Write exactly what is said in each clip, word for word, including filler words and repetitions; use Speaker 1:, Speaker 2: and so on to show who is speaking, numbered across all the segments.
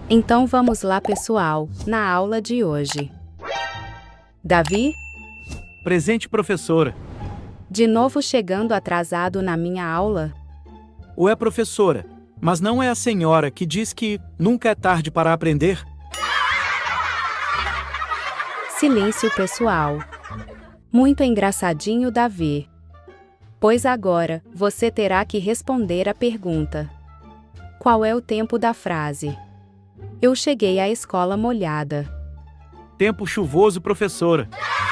Speaker 1: Então vamos lá, pessoal, na aula de hoje. Davi?
Speaker 2: Presente, professora.
Speaker 1: De novo chegando atrasado na minha aula?
Speaker 2: Ou é professora, mas não é a senhora que diz que nunca é tarde para aprender?
Speaker 1: Silêncio, pessoal. Muito engraçadinho, Davi. Pois agora, você terá que responder a pergunta. Qual é o tempo da frase? Eu cheguei à escola molhada.
Speaker 2: Tempo chuvoso, professora.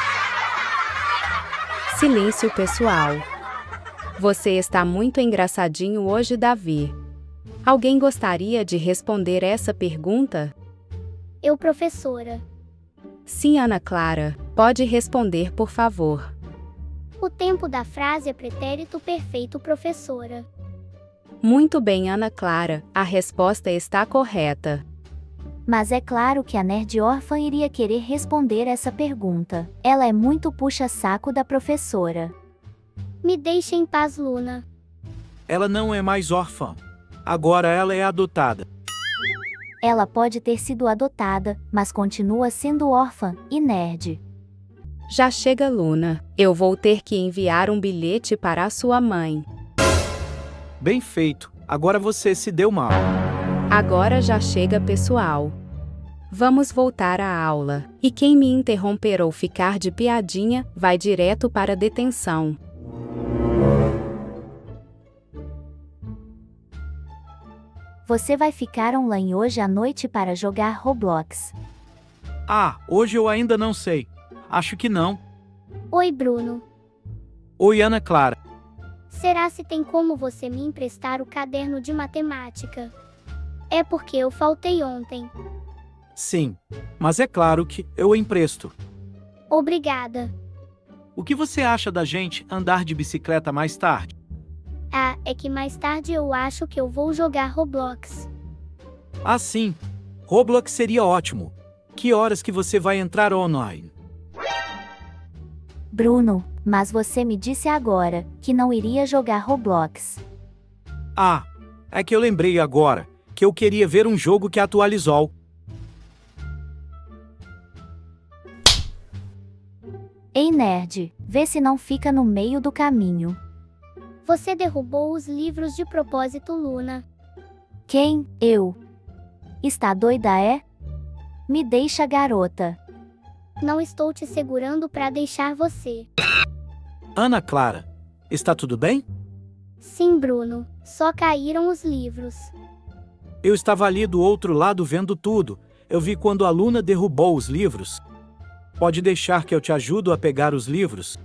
Speaker 1: Silêncio, pessoal. Você está muito engraçadinho hoje, Davi. Alguém gostaria de responder essa pergunta?
Speaker 3: Eu, professora.
Speaker 1: Sim, Ana Clara, pode responder, por favor.
Speaker 3: O tempo da frase é pretérito perfeito, professora.
Speaker 1: Muito bem, Ana Clara, a resposta está correta.
Speaker 4: Mas é claro que a nerd órfã iria querer responder essa pergunta. Ela é muito puxa-saco da professora.
Speaker 3: Me deixe em paz, Luna.
Speaker 2: Ela não é mais órfã. Agora ela é adotada.
Speaker 4: Ela pode ter sido adotada, mas continua sendo órfã e nerd.
Speaker 1: Já chega, Luna. Eu vou ter que enviar um bilhete para a sua mãe.
Speaker 2: Bem feito. Agora você se deu mal.
Speaker 1: Agora já chega, pessoal. Vamos voltar à aula. E quem me interromper ou ficar de piadinha, vai direto para a detenção.
Speaker 4: Você vai ficar online hoje à noite para jogar Roblox.
Speaker 2: Ah, hoje eu ainda não sei. Acho que não.
Speaker 3: Oi, Bruno.
Speaker 2: Oi, Ana Clara.
Speaker 3: Será se tem como você me emprestar o caderno de matemática? É porque eu faltei ontem.
Speaker 2: Sim, mas é claro que eu empresto.
Speaker 3: Obrigada.
Speaker 2: O que você acha da gente andar de bicicleta mais tarde?
Speaker 3: Ah, é que mais tarde eu acho que eu vou jogar Roblox.
Speaker 2: Ah, sim. Roblox seria ótimo. Que horas que você vai entrar online?
Speaker 4: Bruno, mas você me disse agora que não iria jogar Roblox.
Speaker 2: Ah, é que eu lembrei agora que eu queria ver um jogo que atualizou.
Speaker 4: Ei, nerd, vê se não fica no meio do caminho.
Speaker 3: Você derrubou os livros de propósito, Luna.
Speaker 4: Quem? Eu? Está doida, é? Me deixa, garota.
Speaker 3: Não estou te segurando para deixar você.
Speaker 2: Ana Clara, está tudo bem?
Speaker 3: Sim, Bruno. Só caíram os livros.
Speaker 2: Eu estava ali do outro lado vendo tudo. Eu vi quando a Luna derrubou os livros. Pode deixar que eu te ajudo a pegar os livros?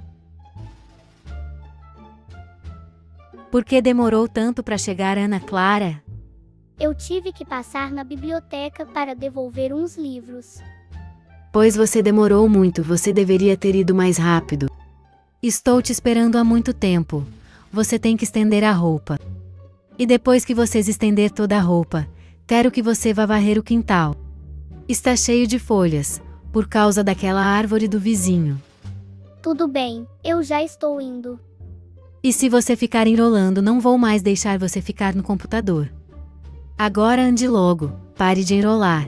Speaker 5: Por que demorou tanto para chegar, Ana Clara?
Speaker 3: Eu tive que passar na biblioteca para devolver uns livros.
Speaker 5: Pois você demorou muito, você deveria ter ido mais rápido. Estou te esperando há muito tempo. Você tem que estender a roupa. E depois que vocês estender toda a roupa, quero que você vá varrer o quintal. Está cheio de folhas, por causa daquela árvore do vizinho.
Speaker 3: Tudo bem, eu já estou indo.
Speaker 5: E se você ficar enrolando, não vou mais deixar você ficar no computador. Agora ande logo, pare de enrolar.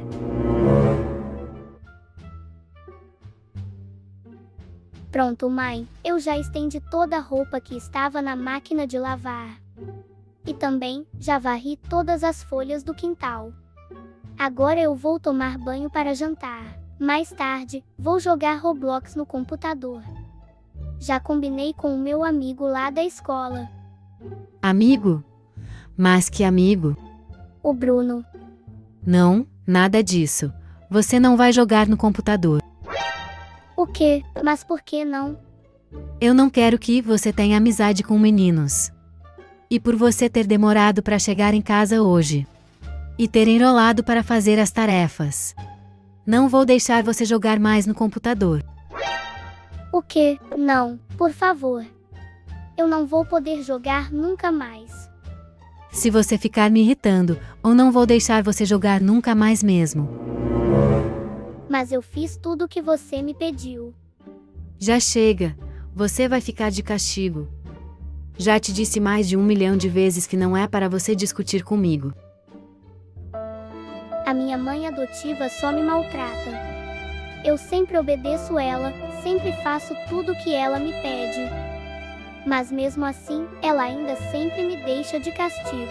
Speaker 3: Pronto, mãe, eu já estendi toda a roupa que estava na máquina de lavar. E também, já varri todas as folhas do quintal. Agora eu vou tomar banho para jantar. Mais tarde, vou jogar Roblox no computador. Já combinei com o meu amigo lá da escola.
Speaker 5: Amigo? Mas que amigo?
Speaker 3: O Bruno.
Speaker 5: Não, nada disso. Você não vai jogar no computador.
Speaker 3: O quê? Mas por que não?
Speaker 5: Eu não quero que você tenha amizade com meninos. E por você ter demorado para chegar em casa hoje. E ter enrolado para fazer as tarefas. Não vou deixar você jogar mais no computador.
Speaker 3: O quê? Não, por favor. Eu não vou poder jogar nunca mais.
Speaker 5: Se você ficar me irritando, ou não vou deixar você jogar nunca mais mesmo.
Speaker 3: Mas eu fiz tudo o que você me pediu.
Speaker 5: Já chega. Você vai ficar de castigo. Já te disse mais de um milhão de vezes que não é para você discutir comigo.
Speaker 3: A minha mãe adotiva só me maltrata. Eu sempre obedeço ela, sempre faço tudo o que ela me pede. Mas mesmo assim, ela ainda sempre me deixa de castigo.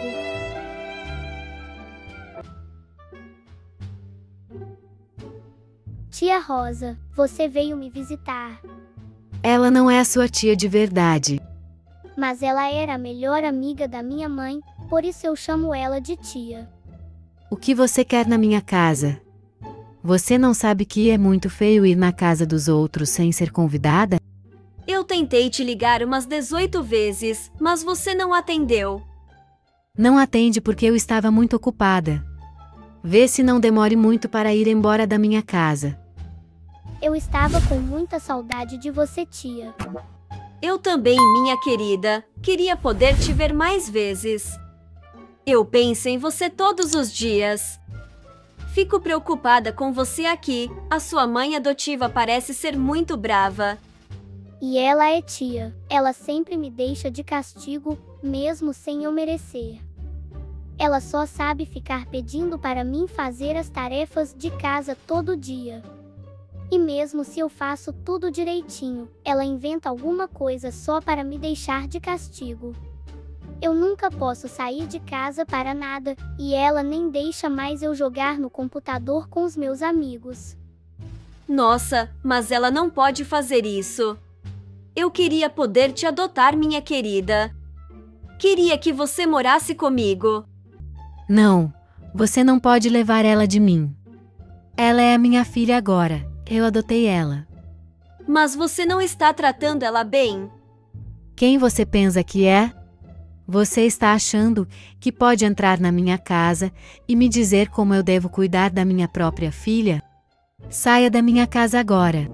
Speaker 3: Tia Rosa, você veio me visitar.
Speaker 5: Ela não é a sua tia de verdade.
Speaker 3: Mas ela era a melhor amiga da minha mãe, por isso eu chamo ela de tia.
Speaker 5: O que você quer na minha casa? Você não sabe que é muito feio ir na casa dos outros sem ser convidada?
Speaker 6: Eu tentei te ligar umas dezoito vezes, mas você não atendeu.
Speaker 5: Não atende porque eu estava muito ocupada. Vê se não demore muito para ir embora da minha casa.
Speaker 3: Eu estava com muita saudade de você, tia.
Speaker 6: Eu também, minha querida. Queria poder te ver mais vezes. Eu penso em você todos os dias. Fico preocupada com você aqui. A sua mãe adotiva parece ser muito brava.
Speaker 3: E ela é tia. Ela sempre me deixa de castigo, mesmo sem eu merecer. Ela só sabe ficar pedindo para mim fazer as tarefas de casa todo dia. E mesmo se eu faço tudo direitinho, ela inventa alguma coisa só para me deixar de castigo. Eu nunca posso sair de casa para nada, e ela nem deixa mais eu jogar no computador com os meus amigos.
Speaker 6: Nossa, mas ela não pode fazer isso. Eu queria poder te adotar, minha querida. Queria que você morasse comigo.
Speaker 5: Não, você não pode levar ela de mim. Ela é a minha filha agora, eu adotei ela.
Speaker 6: Mas você não está tratando ela bem.
Speaker 5: Quem você pensa que é? Você está achando que pode entrar na minha casa e me dizer como eu devo cuidar da minha própria filha? Saia da minha casa agora.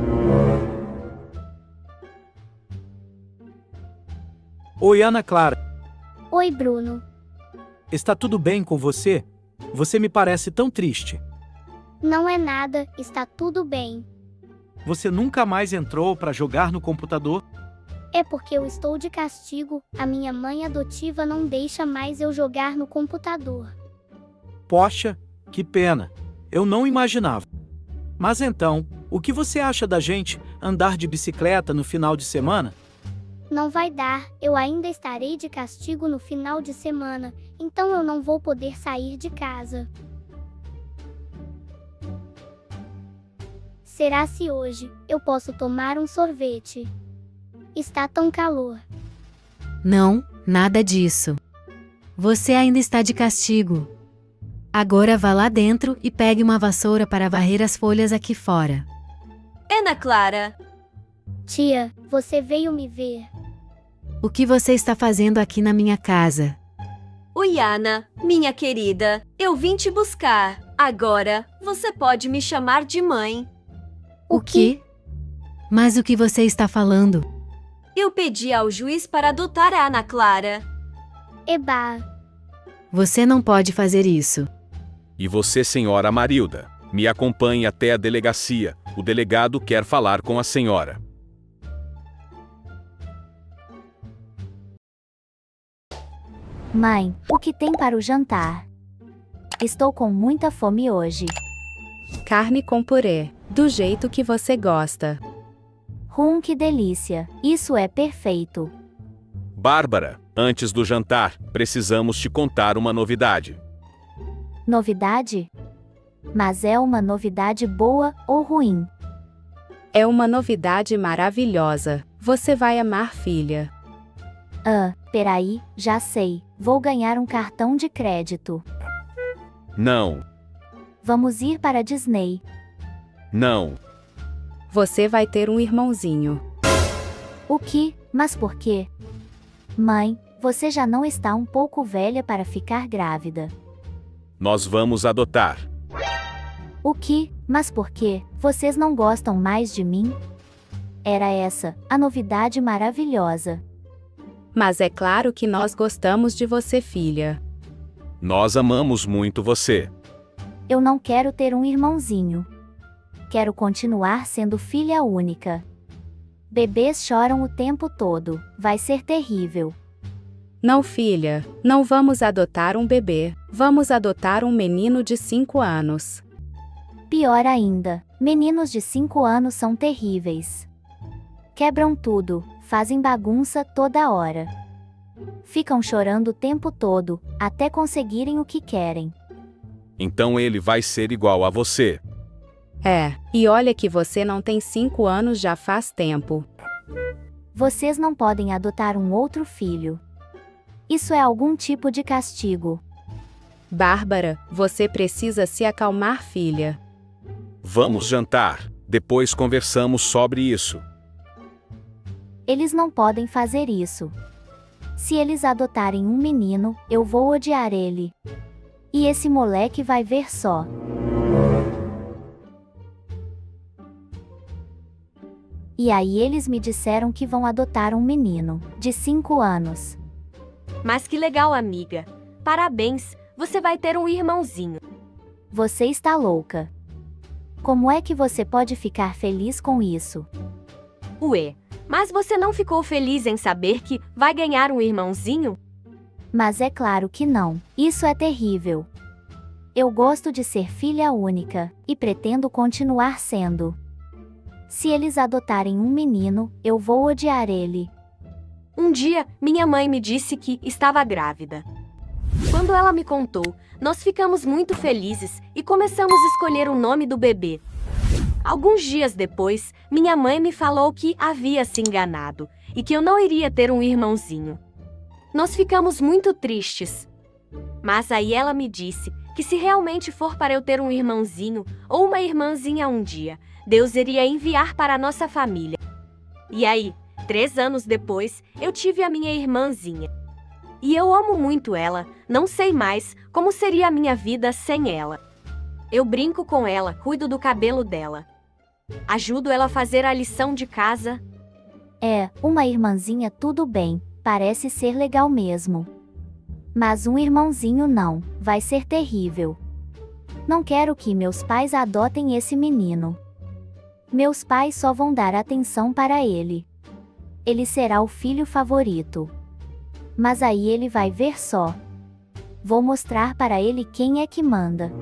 Speaker 2: Oi, Ana Clara.
Speaker 3: Oi, Bruno.
Speaker 2: Está tudo bem com você? Você me parece tão triste.
Speaker 3: Não é nada, está tudo bem.
Speaker 2: Você nunca mais entrou para jogar no computador?
Speaker 3: É porque eu estou de castigo, a minha mãe adotiva não deixa mais eu jogar no computador.
Speaker 2: Poxa, que pena. Eu não imaginava. Mas então, o que você acha da gente andar de bicicleta no final de semana?
Speaker 3: Não vai dar, eu ainda estarei de castigo no final de semana, então eu não vou poder sair de casa. Será se hoje eu posso tomar um sorvete? Está tão calor.
Speaker 5: Não, nada disso. Você ainda está de castigo. Agora vá lá dentro e pegue uma vassoura para varrer as folhas aqui fora.
Speaker 6: Ana Clara.
Speaker 3: Tia, você veio me ver.
Speaker 5: O que você está fazendo aqui na minha casa?
Speaker 6: Oi, Ana, minha querida. Eu vim te buscar. Agora, você pode me chamar de mãe.
Speaker 5: O quê? Mas o que você está falando?
Speaker 6: Eu pedi ao juiz para adotar a Ana Clara.
Speaker 3: Eba!
Speaker 5: Você não pode fazer isso.
Speaker 7: E você, senhora Marilda, me acompanhe até a delegacia. O delegado quer falar com a senhora.
Speaker 4: Mãe, o que tem para o jantar? Estou com muita fome hoje.
Speaker 1: Carne com purê, do jeito que você gosta.
Speaker 4: Hum, que delícia! Isso é perfeito.
Speaker 7: Bárbara, antes do jantar, precisamos te contar uma novidade.
Speaker 4: Novidade? Mas é uma novidade boa ou ruim?
Speaker 1: É uma novidade maravilhosa. Você vai amar, filha.
Speaker 4: Ah, peraí, já sei. Vou ganhar um cartão de crédito.
Speaker 7: Não,
Speaker 4: Vamos ir para a Disney.
Speaker 7: não.
Speaker 1: Você vai ter um irmãozinho.
Speaker 4: O que? Mas por quê? Mãe, você já não está um pouco velha para ficar grávida.
Speaker 7: Nós vamos adotar.
Speaker 4: O que? Mas por quê? Vocês não gostam mais de mim? Era essa a novidade maravilhosa.
Speaker 1: Mas é claro que nós gostamos de você, filha.
Speaker 7: Nós amamos muito você.
Speaker 4: Eu não quero ter um irmãozinho. Quero continuar sendo filha única. Bebês choram o tempo todo, vai ser terrível.
Speaker 1: Não, filha, não vamos adotar um bebê, vamos adotar um menino de cinco anos.
Speaker 4: Pior ainda, meninos de cinco anos são terríveis. Quebram tudo, fazem bagunça toda hora. Ficam chorando o tempo todo, até conseguirem o que querem.
Speaker 7: Então ele vai ser igual a você.
Speaker 1: É, e olha que você não tem cinco anos já faz tempo.
Speaker 4: Vocês não podem adotar um outro filho. Isso é algum tipo de castigo.
Speaker 1: Bárbara, você precisa se acalmar, filha.
Speaker 7: Vamos jantar, depois conversamos sobre isso.
Speaker 4: Eles não podem fazer isso. Se eles adotarem um menino, eu vou odiar ele. E esse moleque vai ver só. E aí eles me disseram que vão adotar um menino, de cinco anos.
Speaker 8: Mas que legal, amiga. Parabéns, você vai ter um irmãozinho.
Speaker 4: Você está louca. Como é que você pode ficar feliz com isso?
Speaker 8: Ué, mas você não ficou feliz em saber que vai ganhar um irmãozinho?
Speaker 4: Mas é claro que não, isso é terrível. Eu gosto de ser filha única, e pretendo continuar sendo. Se eles adotarem um menino, eu vou odiar ele.
Speaker 8: Um dia, minha mãe me disse que estava grávida. Quando ela me contou, nós ficamos muito felizes e começamos a escolher o nome do bebê. Alguns dias depois, minha mãe me falou que havia se enganado e que eu não iria ter um irmãozinho. Nós ficamos muito tristes. Mas aí ela me disse que se realmente for para eu ter um irmãozinho ou uma irmãzinha um dia, Deus iria enviar para a nossa família. E aí, três anos depois, eu tive a minha irmãzinha. E eu amo muito ela, não sei mais como seria a minha vida sem ela. Eu brinco com ela, cuido do cabelo dela. Ajudo ela a fazer a lição de casa.
Speaker 4: É, uma irmãzinha tudo bem, parece ser legal mesmo. Mas um irmãozinho não, vai ser terrível. Não quero que meus pais adotem esse menino. Meus pais só vão dar atenção para ele. Ele será o filho favorito. Mas aí ele vai ver só. Vou mostrar para ele quem é que manda.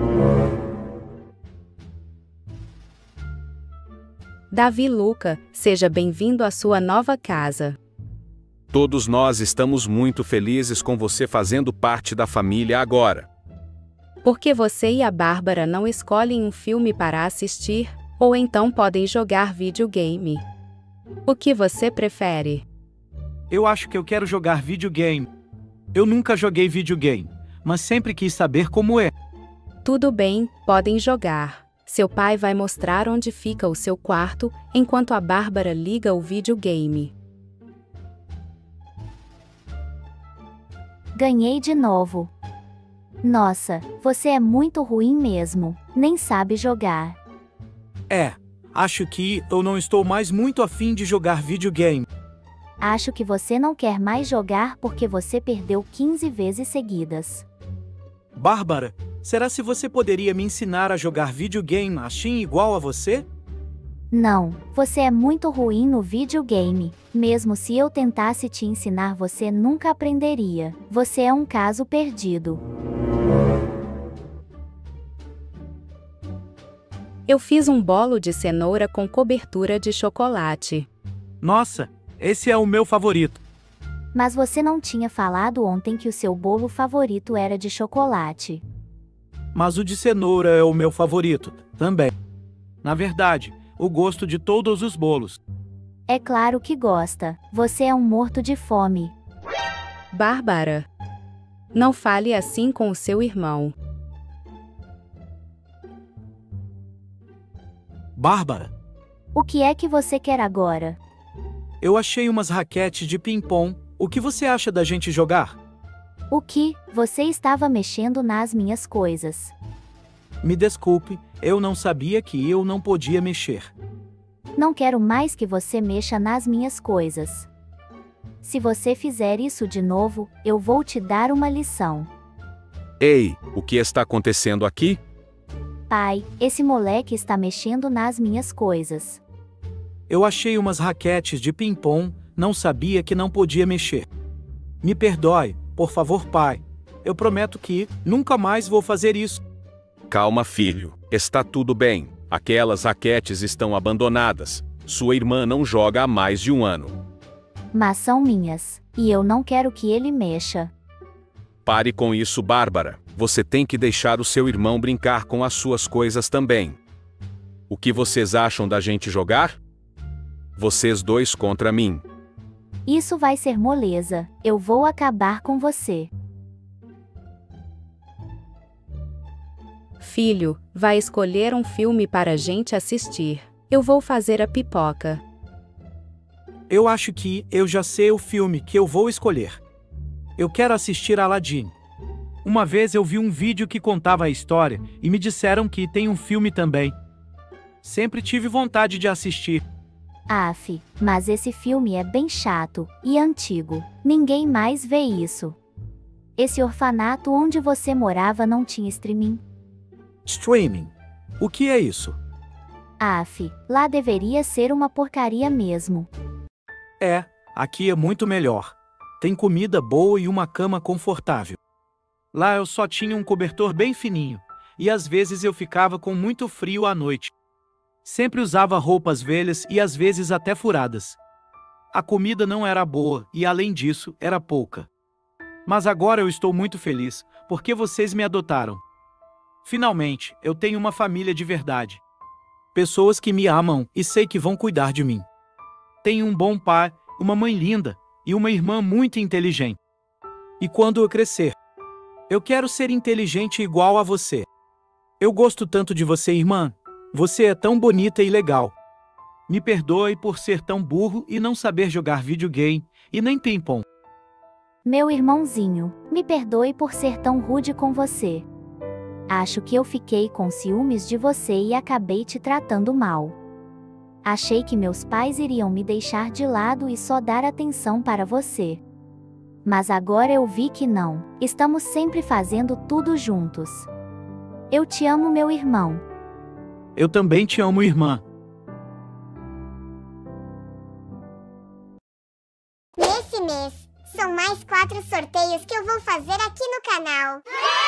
Speaker 1: Davi Luca, seja bem-vindo à sua nova casa.
Speaker 7: Todos nós estamos muito felizes com você fazendo parte da família agora.
Speaker 1: Por que você e a Bárbara não escolhem um filme para assistir, ou então podem jogar videogame? O que você prefere?
Speaker 2: Eu acho que eu quero jogar videogame. Eu nunca joguei videogame, mas sempre quis saber como é.
Speaker 1: Tudo bem, podem jogar. Seu pai vai mostrar onde fica o seu quarto, enquanto a Bárbara liga o videogame.
Speaker 4: Ganhei de novo. Nossa, você é muito ruim mesmo, nem sabe jogar.
Speaker 2: É, acho que eu não estou mais muito afim de jogar videogame.
Speaker 4: Acho que você não quer mais jogar porque você perdeu quinze vezes seguidas.
Speaker 2: Bárbara, será se você poderia me ensinar a jogar videogame assim igual a você?
Speaker 4: Não, você é muito ruim no videogame. Mesmo se eu tentasse te ensinar, você nunca aprenderia. Você é um caso perdido.
Speaker 1: Eu fiz um bolo de cenoura com cobertura de chocolate.
Speaker 2: Nossa, esse é o meu favorito.
Speaker 4: Mas você não tinha falado ontem que o seu bolo favorito era de chocolate.
Speaker 2: Mas o de cenoura é o meu favorito, também. Na verdade, o gosto de todos os bolos.
Speaker 4: É claro que gosta. Você é um morto de fome.
Speaker 1: Bárbara, não fale assim com o seu irmão.
Speaker 2: Bárbara,
Speaker 4: O que é que você quer agora?
Speaker 2: eu achei umas raquetes de ping-pong. O que você acha da gente jogar?
Speaker 4: O que? Você estava mexendo nas minhas coisas.
Speaker 2: Me desculpe, eu não sabia que eu não podia mexer.
Speaker 4: Não quero mais que você mexa nas minhas coisas. Se você fizer isso de novo, eu vou te dar uma lição.
Speaker 7: Ei, o que está acontecendo aqui?
Speaker 4: Pai, esse moleque está mexendo nas minhas coisas.
Speaker 2: Eu achei umas raquetes de ping-pong, não sabia que não podia mexer. Me perdoe, por favor, pai. Eu prometo que nunca mais vou fazer isso.
Speaker 7: Calma, filho. Está tudo bem. Aquelas raquetes estão abandonadas. Sua irmã não joga há mais de um ano.
Speaker 4: Mas são minhas, e eu não quero que ele mexa.
Speaker 7: Pare com isso, Bárbara. Você tem que deixar o seu irmão brincar com as suas coisas também. O que vocês acham da gente jogar? Vocês dois contra mim.
Speaker 4: Isso vai ser moleza. Eu vou acabar com você.
Speaker 1: Filho, vai escolher um filme para a gente assistir. Eu vou fazer a pipoca.
Speaker 2: Eu acho que eu já sei o filme que eu vou escolher. Eu quero assistir Aladdin. Uma vez eu vi um vídeo que contava a história e me disseram que tem um filme também. Sempre tive vontade de assistir.
Speaker 4: Aff, mas esse filme é bem chato e antigo. Ninguém mais vê isso. Esse orfanato onde você morava não tinha streaming?
Speaker 2: Streaming? O que é isso?
Speaker 4: Aff, lá deveria ser uma porcaria mesmo.
Speaker 2: É, aqui é muito melhor. Tem comida boa e uma cama confortável. Lá eu só tinha um cobertor bem fininho, e às vezes eu ficava com muito frio à noite. Sempre usava roupas velhas e às vezes até furadas. A comida não era boa e, além disso, era pouca. Mas agora eu estou muito feliz, porque vocês me adotaram. Finalmente, eu tenho uma família de verdade. Pessoas que me amam e sei que vão cuidar de mim. Tenho um bom pai, uma mãe linda e uma irmã muito inteligente. E quando eu crescer, eu quero ser inteligente igual a você. Eu gosto tanto de você, irmã. Você é tão bonita e legal. Me perdoe por ser tão burro e não saber jogar videogame e nem ping-pong.
Speaker 4: Meu irmãozinho, me perdoe por ser tão rude com você. Acho que eu fiquei com ciúmes de você e acabei te tratando mal. Achei que meus pais iriam me deixar de lado e só dar atenção para você. Mas agora eu vi que não. Estamos sempre fazendo tudo juntos. Eu te amo, meu irmão.
Speaker 2: Eu também te amo, irmã.
Speaker 9: Nesse mês, são mais quatro sorteios que eu vou fazer aqui no canal.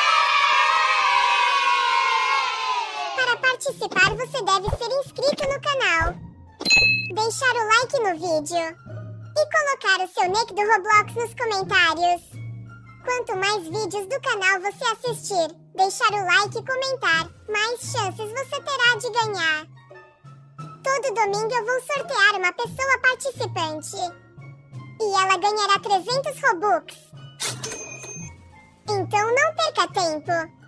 Speaker 9: Para participar, você deve ser inscrito no canal, deixar o like no vídeo e colocar o seu nick do Roblox nos comentários. Quanto mais vídeos do canal você assistir, deixar o like e comentar, mais chances você terá de ganhar. Todo domingo eu vou sortear uma pessoa participante e ela ganhará trezentos Robux. Então não perca tempo!